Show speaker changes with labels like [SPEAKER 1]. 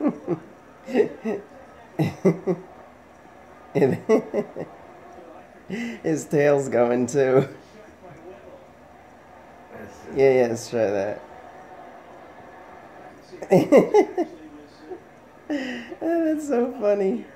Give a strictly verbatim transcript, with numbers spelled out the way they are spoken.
[SPEAKER 1] His tail's going too. Yeah, yeah, let's try that. That's so funny.